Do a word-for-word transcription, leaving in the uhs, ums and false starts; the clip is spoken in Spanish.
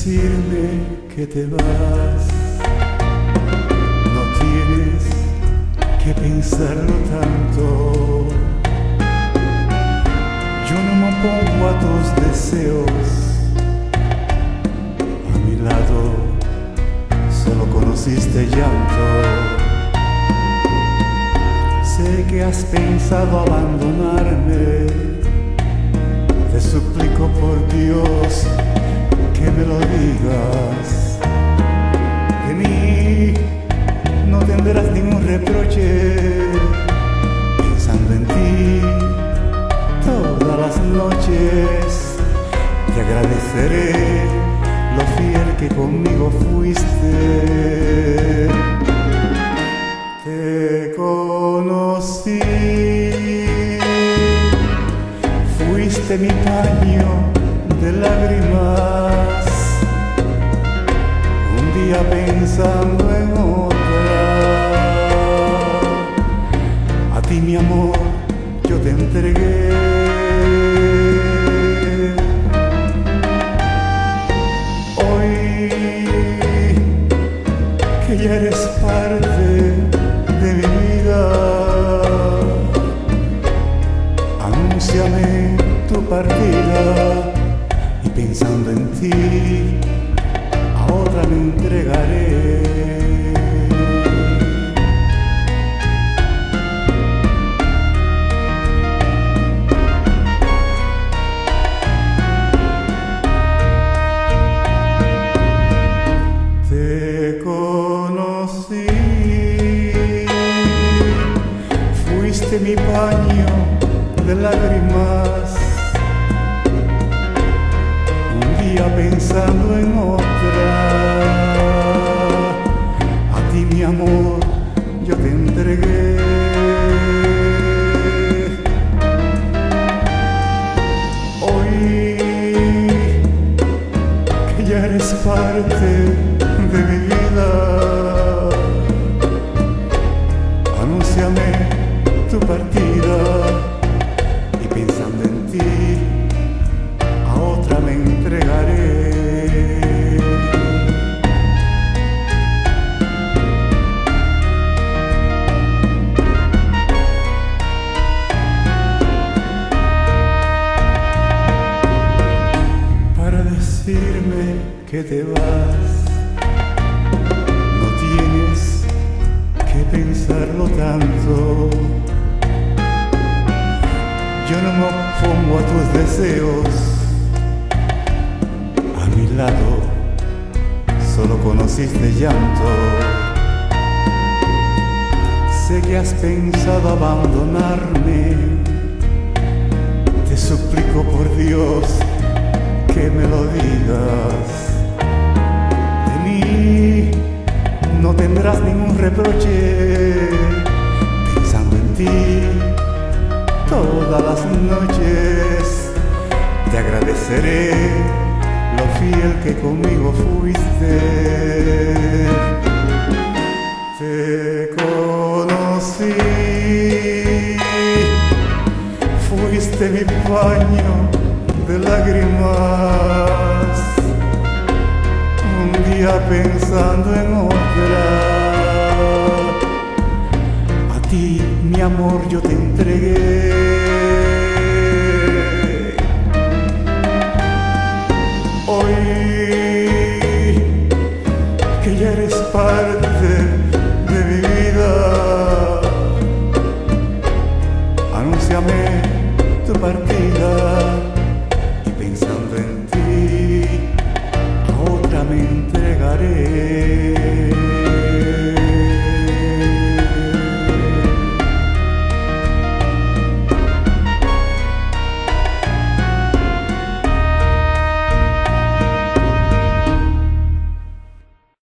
decirme que te vas. No tienes que pensarlo tanto. Yo no me opongo a tus deseos. A mi lado solo conociste llanto. Sé que has pensado abandonarme. Te suplico por Dios que me lo digas. De mí no tendrás ningún reproche. Pensando en ti todas las noches, te agradeceré lo fiel que conmigo fuiste. Te conocí, fuiste mi paño de lágrimas, un día pensando en otra. A ti mi amor yo te entregué. Hoy que ya eres parte de mi vida, anúnciame tu partida, y pensando en ti a otra me entregaré. Te conocí, fuiste mi paño de lágrimas, un día pensando en otra. A ti mi amor yo te entregué. Hoy que ya eres parte de mi vida, anúnciame tu partida, y pensando en ti a otra me entregaré. Para decirme que te vas, no tienes que pensarlo tanto. Yo no me opongo a tus deseos. A mi lado solo conociste llanto. Sé que has pensado abandonarme. Te suplico por Dios que me lo digas. De mí no tendrás ningún reproche. Pensando en ti todas las noches, te agradeceré lo fiel que conmigo fuiste. Te conocí, fuiste mi paño de lágrimas, un día pensando en otra. A ti mi amor yo te entregué. Hoy que ya eres parte de mi vida, anúnciame tu partida, y pensando en ti a otra me entregaré.